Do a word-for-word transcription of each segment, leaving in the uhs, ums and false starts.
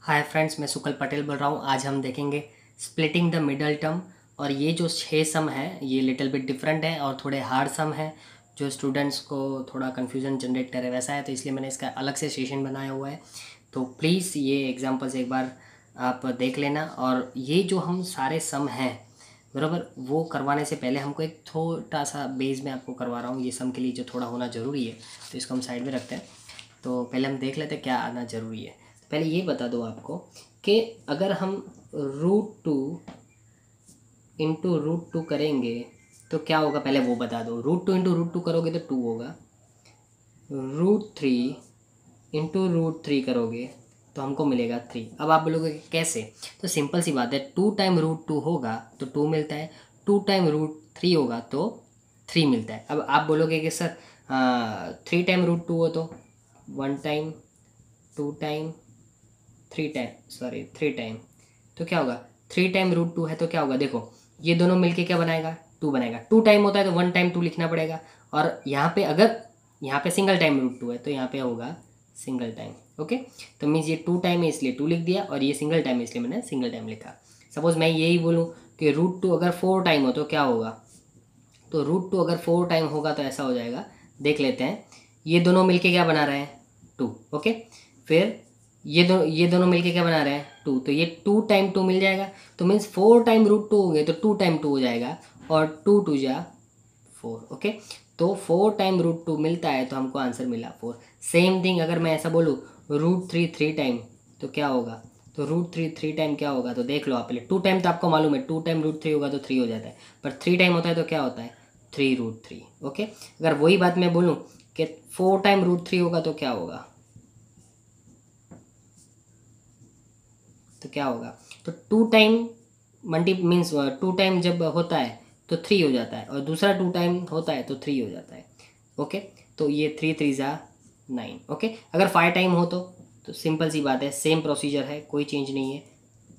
Hi friends, मैं सुकल पटेल बोल रहा हूँ। आज हम देखेंगे स्प्लिटिंग द मिडल टर्म। और ये जो छः सम है ये लिटिल बिट डिफरेंट है और थोड़े हार्ड सम है जो स्टूडेंट्स को थोड़ा कन्फ्यूजन जनरेट करे वैसा है, तो इसलिए मैंने इसका अलग से सेशन बनाया हुआ है। तो प्लीज़ ये एग्जांपल्स एक बार आप देख लेना। और ये जो हम सारे सम हैं बराबर, वो करवाने से पहले हमको एक छोटा सा बेस में आपको करवा रहा हूँ। ये सम के लिए जो थोड़ा होना ज़रूरी है तो इसको हम साइड में रखते हैं। तो पहले हम देख लेते हैं क्या आना ज़रूरी है। पहले ये बता दो आपको कि अगर हम root two into root two करेंगे तो क्या होगा, पहले वो बता दो। Root two into root two करोगे तो टू होगा। Root three into root three करोगे तो हमको मिलेगा थ्री। अब आप बोलोगे कि कैसे, तो सिंपल सी बात है, टू टाइम रूट टू होगा तो टू मिलता है, टू टाइम रूट थ्री होगा तो थ्री मिलता है। अब आप बोलोगे कि sir three time root two हो तो one time, two time, three time, sorry three time, तो क्या होगा, थ्री टाइम रूट टू है तो क्या होगा, देखो ये दोनों मिलके क्या बनाएगा, टू बनाएगा। टू टाइम होता है तो वन टाइम टू लिखना पड़ेगा। और यहाँ पे अगर यहाँ पे सिंगल टाइम रूट टू है तो यहाँ पे होगा सिंगल टाइम। ओके, तो मीन्स ये टू टाइम है इसलिए टू लिख दिया और ये सिंगल टाइम है इसलिए मैंने सिंगल टाइम लिखा। सपोज मैं यही बोलूँ कि रूट टू अगर फोर टाइम हो तो क्या होगा, तो रूट टू अगर फोर टाइम होगा तो ऐसा हो जाएगा। देख लेते हैं, ये दोनों मिलके क्या बना रहे हैं, टू। ओके, फिर ये दोनों ये दोनों मिलके क्या बना रहे हैं, टू। तो ये टू टाइम टू मिल जाएगा, तो means four time root two हो गए तो टू टाइम टू हो जाएगा और टू टू जा फोर। ओके, तो फोर टाइम रूट टू मिलता है तो हमको आंसर मिला फोर। सेम थिंग अगर मैं ऐसा बोलूँ रूट थ्री थ्री टाइम तो क्या होगा, तो रूट थ्री थ्री टाइम क्या होगा, तो देख लो आप पहले। टू टाइम तो आपको मालूम है, टू टाइम रूट थ्री होगा तो थ्री हो जाता है, पर थ्री टाइम होता है तो क्या होता है, थ्री रूट थ्री। ओके, अगर वही बात मैं बोलूँ कि फोर टाइम रूट थ्री होगा तो क्या होगा, तो क्या होगा, तो two time multi means two time जब होता है तो थ्री हो जाता है और दूसरा टू टाइम होता है तो थ्री हो जाता है। ओके, तो ये थ्री थ्री ज़ा नाइन। ओके, अगर फाइव टाइम हो तो तो सिंपल सी बात है, सेम प्रोसीजर है, कोई चेंज नहीं है।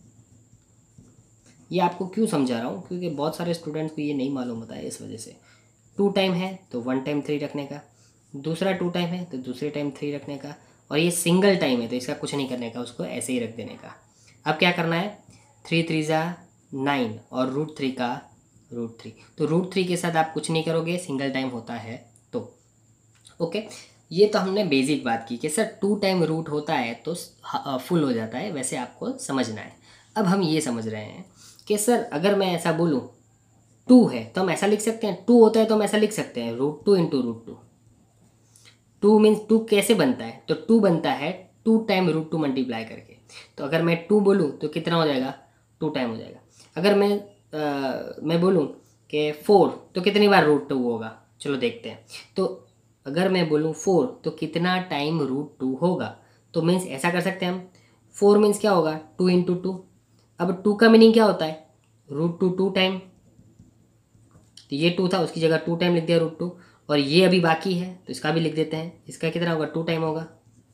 ये आपको क्यों समझा रहा हूँ, क्योंकि बहुत सारे स्टूडेंट्स को ये नहीं मालूम होता है, इस वजह से। टू टाइम है तो वन टाइम थ्री रखने का, दूसरा टू टाइम है तो दूसरे टाइम थ्री रखने का, और ये सिंगल टाइम है तो इसका कुछ नहीं करने का, उसको ऐसे ही रख देने का। अब क्या करना है, थ्री थ्री ज़ा नाइन और रूट थ्री का रूट थ्री। तो रूट थ्री के साथ आप कुछ नहीं करोगे, सिंगल टाइम होता है तो। ओके, ये तो हमने बेसिक बात की कि सर टू टाइम रूट होता है तो फुल हो जाता है, वैसे आपको समझना है। अब हम ये समझ रहे हैं कि सर अगर मैं ऐसा बोलूँ टू है तो हम ऐसा लिख सकते हैं, टू होता है तो हम ऐसा लिख सकते हैं root two into root two. Two means two कैसे बनता है, तो टू बनता है two time root two multiply करके। तो अगर मैं टू बोलूँ तो कितना हो जाएगा, टू टाइम हो जाएगा। अगर मैं आ, मैं बोलूँ कि फोर तो कितनी बार रूट टू होगा, चलो देखते हैं। तो अगर मैं बोलूँ फोर तो कितना टाइम रूट टू होगा, तो मीन्स ऐसा कर सकते हैं हम, फोर मीन्स क्या होगा, टू इंटू टू। अब टू का मीनिंग क्या होता है, रूट टू टू टाइम, तो ये टू था उसकी जगह टू टाइम लिख दिया रूट टू, और ये अभी बाकी है तो इसका भी लिख देते हैं, इसका कितना होगा, टू टाइम होगा।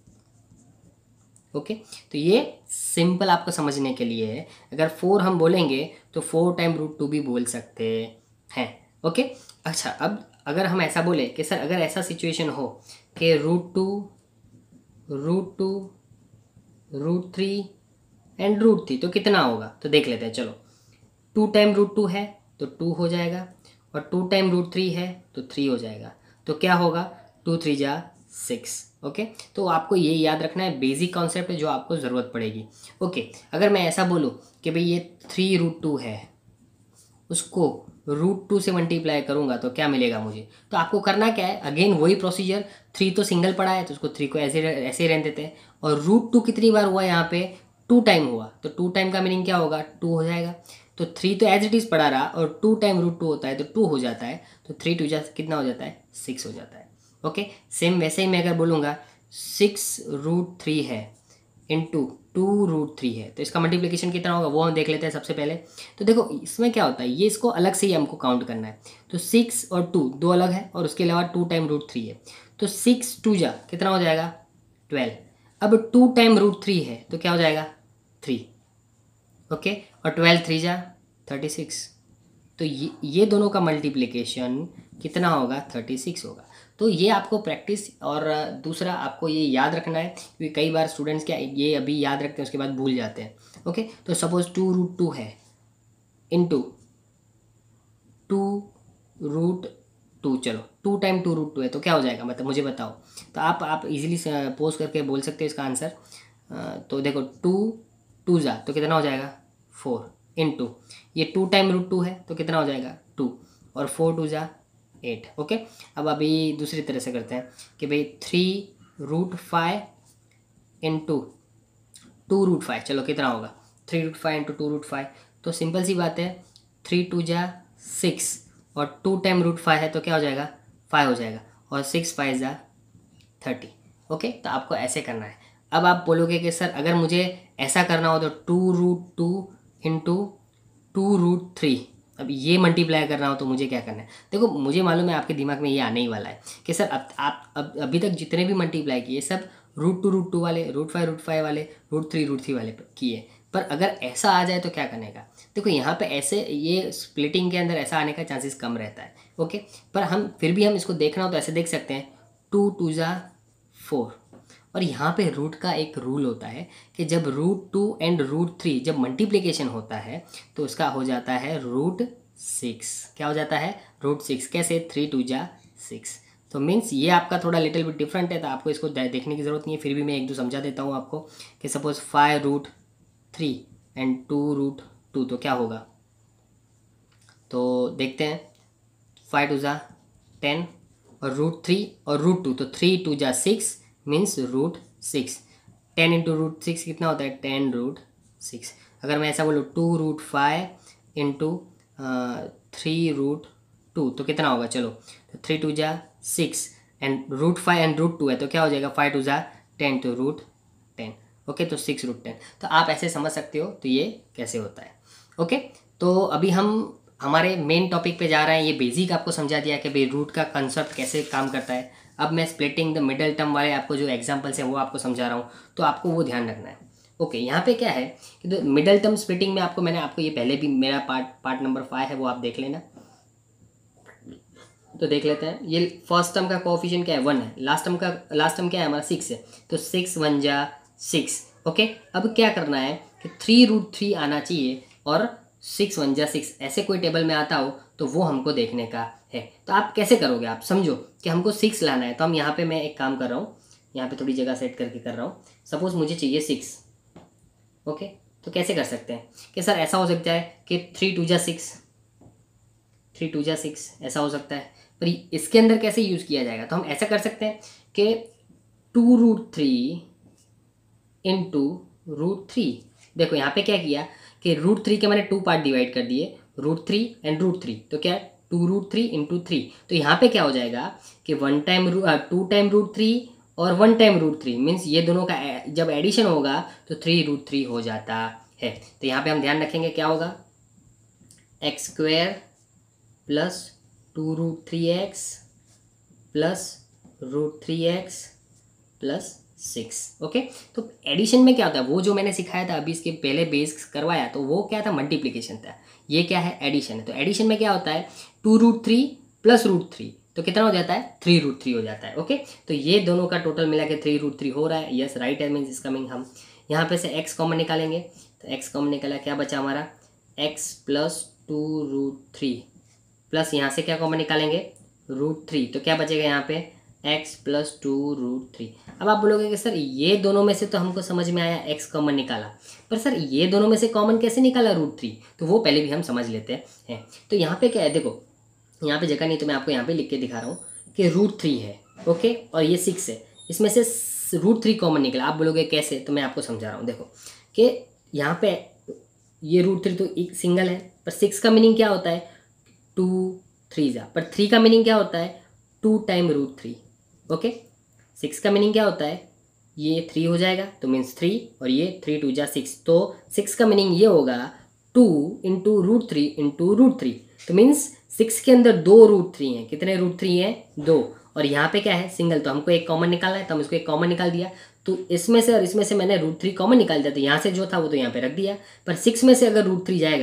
ओके, तो ये सिंपल आपको समझने के लिए है। अगर फोर हम बोलेंगे तो फोर टाइम रूट टू भी बोल सकते हैं। ओके, अच्छा अब अगर हम ऐसा बोले कि सर अगर ऐसा सिचुएशन हो कि root two root two root three and root three तो कितना होगा, तो देख लेते हैं। चलो, टू टाइम रूट टू है तो टू हो जाएगा और टू टाइम रूट थ्री है तो थ्री हो जाएगा, तो क्या होगा, टू थ्री जा सिक्स। ओके, तो आपको ये याद रखना है, बेसिक कॉन्सेप्ट है जो आपको ज़रूरत पड़ेगी। ओके, अगर मैं ऐसा बोलूँ कि भाई ये थ्री रूट टू है, उसको रूट टू से मल्टीप्लाई करूँगा तो क्या मिलेगा मुझे, तो आपको करना क्या है, अगेन वही प्रोसीजर। थ्री तो सिंगल पड़ा है तो उसको थ्री को ऐसे ऐसे ही रहने देते हैं, और रूट टू कितनी बार हुआ यहाँ पे, टू टाइम हुआ, तो टू टाइम का मीनिंग क्या होगा, टू हो जाएगा। तो थ्री तो एज इट इज़ पड़ा रहा और टू टाइम रूट टू होता है तो टू हो जाता है, तो थ्री टू जा कितना हो जाता है, सिक्स हो जाता है। ओके, सेम वैसे ही मैं अगर बोलूँगा सिक्स रूट थ्री है इंटू टू रूट थ्री है तो इसका मल्टीप्लिकेशन कितना होगा वो हम देख लेते हैं सबसे पहले। तो देखो इसमें क्या होता है, ये इसको अलग से ही हमको काउंट करना है, तो सिक्स और टू दो अलग है और उसके अलावा टू टाइम रूट थ्री है, तो सिक्स टू जा कितना हो जाएगा, ट्वेल्व। अब टू टाइम रूट थ्री है तो क्या हो जाएगा, थ्री। ओके, और ट्वेल्व थ्री जा थर्टी सिक्स, तो ये ये दोनों का मल्टीप्लिकेशन कितना होगा, थर्टी सिक्स होगा। तो ये आपको प्रैक्टिस, और दूसरा आपको ये याद रखना है क्योंकि कई बार स्टूडेंट्स क्या ये अभी याद रखते हैं उसके बाद भूल जाते हैं। ओके, तो सपोज टू रूट टू है इंटू टू रूट टू, चलो two time two root two है तो क्या हो जाएगा, मतलब मुझे बताओ। तो आप आप इजीली पोज करके बोल सकते हो इसका आंसर। तो देखो टू टू जा तो कितना हो जाएगा फोर, इंटू ये टू टाइम रूट टू है तो कितना हो जाएगा टू, और फोर टू जा एट। ओके, अब अभी दूसरी तरह से करते हैं कि भाई three root five into two root five, चलो कितना होगा three root five into two root five. तो सिंपल सी बात है, थ्री टू जा सिक्स और टू टाइम रूट फाइव है तो क्या हो जाएगा फाइव हो जाएगा, और सिक्स फाइव जा थर्टी। ओके, तो आपको ऐसे करना है। अब आप बोलोगे कि सर अगर मुझे ऐसा करना हो तो two root two into two root three, अब ये मल्टीप्लाई करना हो तो मुझे क्या करना है। देखो मुझे मालूम है आपके दिमाग में ये आने ही वाला है कि सर अब आप अब अभी तक जितने भी मल्टीप्लाई किए सब रूट टू रूट टू वाले, रूट फाइव रूट फाइव वाले, रूट थ्री रूट थ्री वाले किए, पर अगर ऐसा आ जाए तो क्या करने का। देखो यहाँ पे ऐसे ये स्प्लिटिंग के अंदर ऐसा आने का चांसेस कम रहता है। ओके, पर हम फिर भी हम इसको देखना हो तो ऐसे देख सकते हैं, टू टू जा फोर, और यहाँ पे रूट का एक रूल होता है कि जब root two and root three जब मल्टीप्लिकेशन होता है तो उसका हो जाता है रूट सिक्स। क्या हो जाता है रूट सिक्स। कैसे, थ्री टू जा सिक्स। तो मीन्स ये आपका थोड़ा लिटिल बिट डिफरेंट है, तो आपको इसको देखने की ज़रूरत नहीं है, फिर भी मैं एक दो समझा देता हूँ आपको कि suppose five root three and two root two तो क्या होगा। तो देखते हैं, फाइव टू जा टेन और रूट थ्री और रूट टू, तो थ्री टू जा six means root six. Ten into root six कितना होता है टेन रूट सिक्स। अगर मैं ऐसा बोलूँ two root five into three root two तो कितना होगा, चलो तो थ्री टू जा six and root five and root two है तो क्या हो जाएगा फाइव टू जा ten two root ten. Okay, तो सिक्स रूट टेन। तो आप ऐसे समझ सकते हो तो ये कैसे होता है। ओके, तो अभी हम हमारे मेन टॉपिक पे जा रहे हैं। ये बेसिक आपको समझा दिया कि भाई रूट का कंसेप्ट कैसे काम करता है। अब मैं स्प्लिटिंग द मिडल टर्म वाले आपको जो एग्जांपल्स हैं वो आपको समझा रहा हूँ, तो आपको वो ध्यान रखना है। ओके, यहाँ पे क्या है कि मिडल टर्म स्प्लिटिंग में आपको मैंने आपको ये पहले भी मेरा पार्ट पार्ट नंबर फाइव है वो आप देख लेना। तो देख लेते हैं, ये फर्स्ट टर्म का कोएफिशिएंट क्या है वन है, लास्ट टर्म का लास्ट टर्म क्या है हमारा सिक्स है, तो सिक्स वन जा सिक्स। ओके, अब क्या करना है कि थ्री रूट थ्री आना चाहिए और सिक्स वन जा सिक्स, ऐसे कोई टेबल में आता हो तो वो हमको देखने का है। तो आप कैसे करोगे, आप समझो कि हमको सिक्स लाना है। तो हम यहाँ पे मैं एक काम कर रहा हूँ, यहाँ पे थोड़ी जगह सेट करके कर रहा हूँ। सपोज मुझे चाहिए सिक्स। ओके, तो कैसे कर सकते हैं कि सर ऐसा हो सकता है कि थ्री टू जा सिक्स, थ्री टू जा सिक्स ऐसा हो सकता है, पर इसके अंदर कैसे यूज़ किया जाएगा। तो हम ऐसा कर सकते हैं कि two root three into root three. देखो यहाँ पे क्या किया कि रूट थ्री के मैंने टू पार्ट डिवाइड कर दिए, root three and root three, तो क्या है two root three into three. तो यहाँ पे क्या हो जाएगा कि one time two time root three और one time root three means ये दोनों का जब एडिशन होगा तो थ्री रूट थ्री हो जाता है। तो यहाँ पे हम ध्यान रखेंगे क्या होगा, x square plus two root three x plus root three x plus six. Okay, तो एडिशन में क्या होता है, वो जो मैंने सिखाया था अभी इसके पहले बेस करवाया, तो वो क्या था मल्टीप्लिकेशन था, ये क्या है एडिशन है। तो एडिशन में क्या होता है two root three plus root three तो कितना हो जाता है थ्री रूट थ्री हो जाता है। ओके, तो ये दोनों का टोटल मिला के थ्री रूट थ्री हो रहा है। यस राइट है, मीन्स इज कमिंग। हम यहाँ पे से एक्स कॉमन निकालेंगे, तो एक्स कॉमन निकाला, क्या बचा हमारा x plus two root three plus यहाँ से क्या कॉमन निकालेंगे रूट थ्री, तो क्या बचेगा यहाँ पे x plus two root three. अब आप बोलोगे कि सर ये दोनों में से तो हमको समझ में आया एक्स कॉमन निकाला, पर सर ये दोनों में से कॉमन कैसे निकाला रूट थ्री, तो वो पहले भी हम समझ लेते हैं। तो यहाँ पे क्या है, देखो यहाँ पे जगह नहीं तो मैं आपको यहाँ पे लिख के दिखा रहा हूँ कि रूट थ्री है। ओके, और ये सिक्स है, इसमें से रूट थ्री कॉमन निकला। आप बोलोगे कैसे, तो मैं आपको समझा रहा हूँ। देखो कि यहाँ पे ये रूट थ्री तो एक सिंगल है, पर सिक्स का मीनिंग क्या होता है टू थ्री जा, पर थ्री का मीनिंग क्या होता है two time root three. Okay, six का मीनिंग क्या होता है ये थ्री हो जाएगा तो मीन्स थ्री, और ये थ्री टू जा सिक्स, तो सिक्स का मीनिंग ये होगा two into root three into root three, तो मीन्स सिक्स के अंदर दो रूट थ्री हैं। कितने रूट थ्री हैं दो, और यहाँ पे क्या है सिंगल, तो हमको एक कॉमन निकालना है, तो हम इसको एक कॉमन निकाल दिया। तो इसमें से और इसमें से मैंने रूट थ्री कॉमन निकाल दिया, तो यहाँ से जो था वो तो यहाँ पे रख दिया, पर सिक्स में से अगर रूट थ्री जाएगा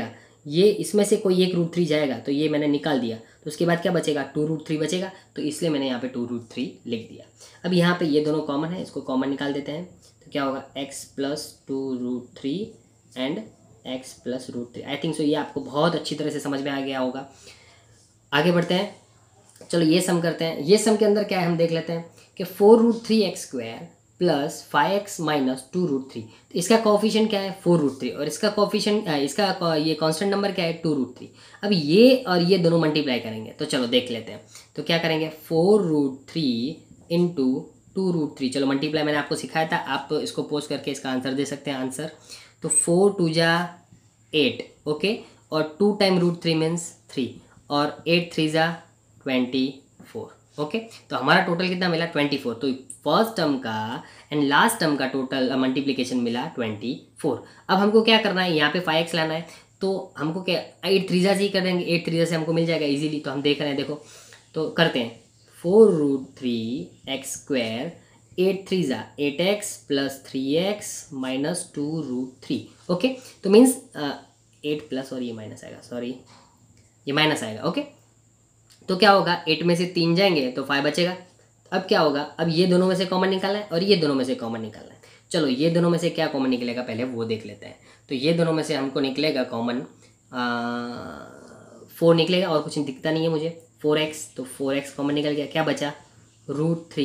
ये इसमें से कोई एक रूट थ्री जाएगा तो ये मैंने निकाल दिया, तो उसके बाद क्या बचेगा, टू रूट थ्री बचेगा, तो इसलिए मैंने यहाँ पे टू रूट थ्री लिख दिया। अब यहाँ पे ये दोनों कॉमन है, इसको कॉमन निकाल देते हैं, तो क्या होगा x plus two root three and x plus root three. I think so ये आपको बहुत अच्छी तरह से समझ में आ गया होगा। आगे बढ़ते हैं, चलो ये सम करते हैं। ये सम के अंदर क्या है हम देख लेते हैं कि four root three x square plus five x minus two root three, तो इसका कोफिशिएंट क्या है, फोर रूट थ्री, और इसका कोफिशिएंट इसका ये कांस्टेंट नंबर क्या है, टू रूट थ्री। अब ये और ये दोनों मल्टीप्लाई करेंगे, तो चलो देख लेते हैं। तो क्या करेंगे, four root three into two root three, चलो मल्टीप्लाई मैंने आपको सिखाया था, आप तो इसको पोस्ट करके इसका आंसर दे सकते हैं। आंसर तो फोर टू जा एट, ओके, और two time root three means three, और एट थ्री जा ट्वेंटी फोर, ओके। तो हमारा टोटल कितना मिला, ट्वेंटी फोर। तो फर्स्ट टर्म का एंड लास्ट टर्म का टोटल मल्टीप्लिकेशन मिला ट्वेंटी फोर। अब हमको क्या करना है, यहाँ पे फाइव एक्स लाना है, तो हमको क्या एट थ्रीजा से ही कर देंगे, एट थ्रीजा से हमको मिल जाएगा इजीली। तो हम देख रहे हैं, देखो तो करते हैं, four root three x square, eight थ्रीजा eight x plus three x minus two root three, okay. तो मीन्स एट प्लस और ये माइनस आएगा, सॉरी ये माइनस आएगा, ओके। तो क्या होगा, एट में से तीन जाएंगे तो फाइव बचेगा। अब क्या होगा, अब ये दोनों में से कॉमन निकालना है और ये दोनों में से कॉमन निकालना है। चलो ये दोनों में से क्या कॉमन निकलेगा पहले वो देख लेते हैं। तो ये दोनों में से हमको निकलेगा कॉमन फोर निकलेगा, और कुछ दिखता नहीं है मुझे, फोर एक्स, तो फोर एक्स कॉमन निकल गया। क्या बचा, root three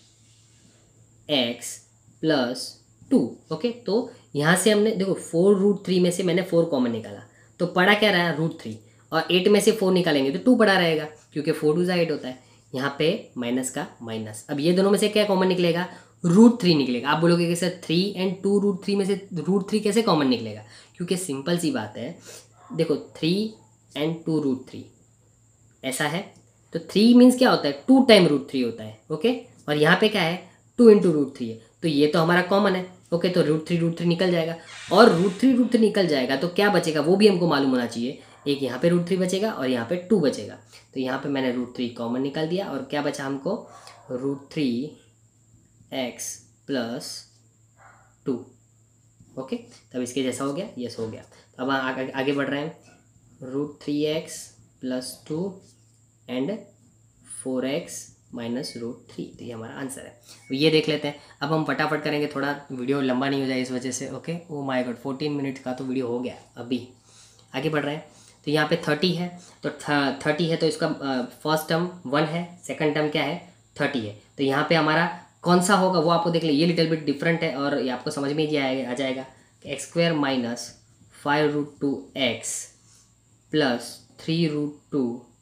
x plus two, okay. तो यहाँ से हमने देखो फोर रूट थ्री में से मैंने फोर कॉमन निकाला, तो पड़ा क्या रहा, रूट थ्री, और एट में से फोर निकालेंगे तो टू पड़ा रहेगा, क्योंकि फोर टू ज़ा एट होता है। यहाँ पे माइनस का माइनस। अब ये दोनों में से क्या कॉमन निकलेगा, रूट थ्री निकलेगा। आप बोलोगे कि sir three and two root three में से रूट थ्री कैसे कॉमन निकलेगा, क्योंकि सिंपल सी बात है, देखो three and two root three ऐसा है, तो थ्री मीन्स क्या होता है, टू टाइम रूट थ्री होता है, ओके। और यहाँ पे क्या है, टू इंटू रूट थ्री है, तो ये तो हमारा कॉमन है, ओके। तो रूट थ्री रूट थ्री निकल जाएगा, और रूट थ्री रूट थ्री निकल जाएगा तो क्या बचेगा वो भी हमको मालूम होना चाहिए। एक यहाँ पे रूट थ्री बचेगा और यहाँ पे टू बचेगा, तो यहाँ पे मैंने रूट थ्री कॉमन निकाल दिया, और क्या बचा हमको, root three x plus two, okay. तब इसके जैसा हो गया, यस हो गया। तो अब आगे आगे बढ़ रहे हैं, root three x plus two and four x minus root three, तो ये हमारा आंसर है। तो ये देख लेते हैं। अब हम फटाफट करेंगे, थोड़ा वीडियो लंबा नहीं हो जाए इस वजह से, okay. Oh my god, fourteen minute का तो वीडियो हो गया। अभी आगे बढ़ रहे हैं, तो यहाँ पे थर्टी है, तो थर्टी है तो इसका फर्स्ट टर्म वन है, सेकंड टर्म क्या है, थर्टी है। तो यहाँ पे हमारा कौन सा होगा वो आपको देख ले, ये लिटिल बिट डिफरेंट है और ये आपको समझ में ही आएगा आ जाएगा कि x square minus five root two x plus three root two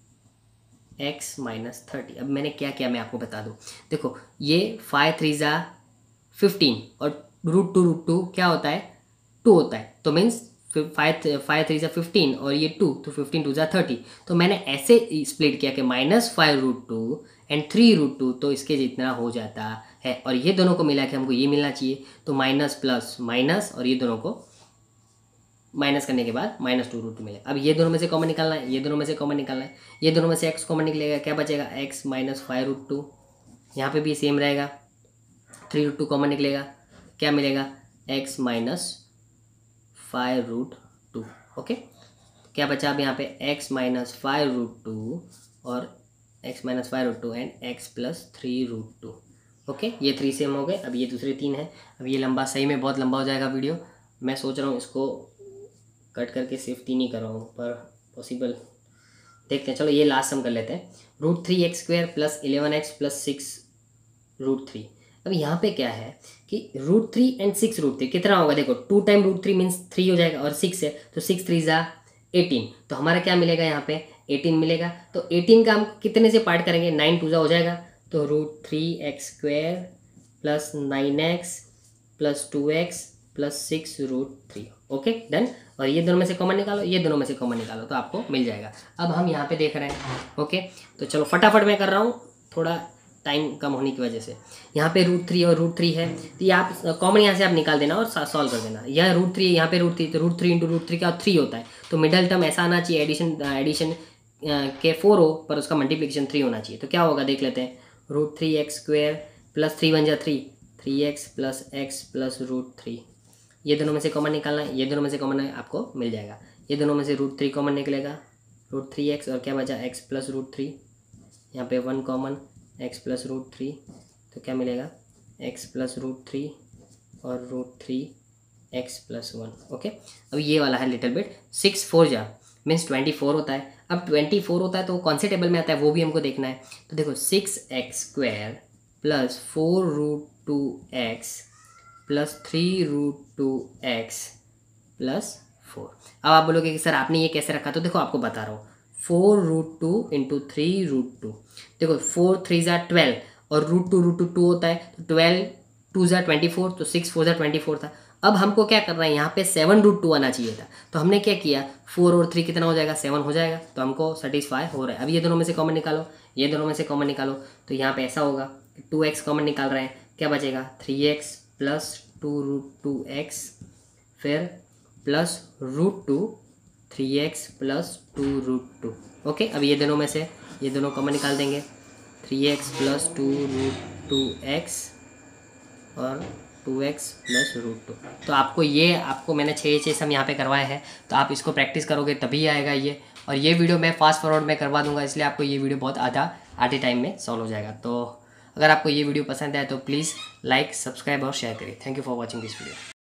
x minus thirty. अब मैंने क्या किया मैं आपको बता दूँ, देखो ये फाइव थ्री ज़ा फिफ्टीन और रूट टू रूट टू क्या होता है, टू होता है, तो मीन्स फाइव फाइव थ्री ज़ा फिफ्टीन और ये टू, तो फिफ्टीन टू ज़ा थर्टी। तो मैंने ऐसे स्प्लिट किया कि minus five root two and three root two, तो इसके जितना हो जाता है, और ये दोनों को मिला के हमको ये मिलना चाहिए, तो माइनस प्लस माइनस, और ये दोनों को माइनस करने के बाद माइनस टू रूट टू मिले। अब ये दोनों में से कॉमन निकालना है, ये दोनों में से कॉमन निकालना है, ये दोनों में से एक्स कॉमन निकलेगा, क्या बचेगा, x minus five root two, यहाँ पर भी सेम रहेगा, थ्री रूट टू कॉमन निकलेगा, क्या मिलेगा, x minus five root two, okay. क्या बचा अब यहाँ पे, x minus five root two और x minus five root two and x plus three root two, okay. ये थ्री सेम हो गए, अब ये दूसरे तीन है। अब ये लंबा, सही में बहुत लंबा हो जाएगा वीडियो, मैं सोच रहा हूँ इसको कट करके सिर्फ तीन ही कर रहा हूँ, पर पॉसिबल देखते हैं। चलो ये लास्ट सम कर लेते हैं, root three x square plus eleven x plus six root three. अब यहाँ पे क्या है कि root three and six root three कितना होगा, देखो two time root three means three हो जाएगा, और सिक्स है तो सिक्स थ्री ज़ा एटीन, तो हमारा क्या मिलेगा यहाँ पे, एटीन मिलेगा। तो एटीन का हम कितने से पार्ट करेंगे, नाइन टू ज़ा हो जाएगा, तो root three x square plus nine x plus two x plus six root three, okay done. और ये दोनों में से कॉमन निकालो, ये दोनों में से कॉमन निकालो, तो आपको मिल जाएगा। अब हम यहाँ पे देख रहे हैं, ओके। तो चलो फटाफट मैं कर रहा हूँ, थोड़ा टाइम कम होने की वजह से। यहाँ पे रूट थ्री और रूट थ्री है, तो ये आप कॉमन यहाँ से आप निकाल देना और सॉल्व कर देना। यह रूट थ्री है, यहाँ पे रूट थ्री, तो root three into root three का थ्री होता है, तो मिडल टर्म ऐसा आना चाहिए, एडिशन एडिशन के फोर हो पर उसका मल्टीप्लिकेशन थ्री होना चाहिए। तो क्या होगा देख लेते हैं, root three x square plus three one जा three, three x plus x plus root three, ये दोनों में से कॉमन निकालना है, ये दोनों में से कॉमन है, आपको मिल जाएगा। ये दोनों में से रूट थ्री कॉमन निकलेगा, रूट थ्री एक्स, और क्या बचा एक्स प्लस रूट थ्री, यहाँ पे one common, x plus root three, तो क्या मिलेगा एक्स प्लस रूट थ्री और root three x plus one. Okay, अब ये वाला है लिटिल बिट, सिक्स फोर जा मीन्स ट्वेंटी फोर होता है। अब ट्वेंटी फोर होता है तो कौन से टेबल में आता है वो भी हमको देखना है। तो देखो six x square plus four root two x plus three root two x plus four. अब आप बोलोगे कि सर आपने ये कैसे रखा, तो देखो आपको बता रहा हूँ, four root two into three root two, देखो फोर थ्री ज़ा ट्वेल्व और root two root two two होता है, तो ट्वेल्व टू ज़ा ट्वेंटी फोर, तो सिक्स फोर ज़ा ट्वेंटी फोर था। अब हमको क्या करना है, यहाँ पे सेवन रूट टू आना चाहिए था, तो हमने क्या किया, फोर और थ्री कितना हो जाएगा, सेवन हो जाएगा, तो हमको सेटिस्फाई हो रहा है। अब ये दोनों में से कॉमन निकालो, ये दोनों में से कॉमन निकालो, तो यहाँ पे ऐसा होगा टू एक्स कॉमन निकाल रहे हैं, क्या बचेगा three x plus two root two x, फिर plus root two three x plus two root two. Okay, अब ये दोनों में से ये दोनों कॉमन निकाल देंगे, three x plus two root two x और two x plus root two. तो आपको ये आपको मैंने छः छः सम यहाँ पे करवाए हैं, तो आप इसको प्रैक्टिस करोगे तभी आएगा ये। और ये वीडियो मैं फास्ट फॉरवर्ड में करवा दूंगा, इसलिए आपको ये वीडियो बहुत आधा आधे टाइम में सॉल्व हो जाएगा। तो अगर आपको ये वीडियो पसंद आए तो प्लीज़ लाइक, सब्सक्राइब और शेयर करिए। Thank you for watching this video.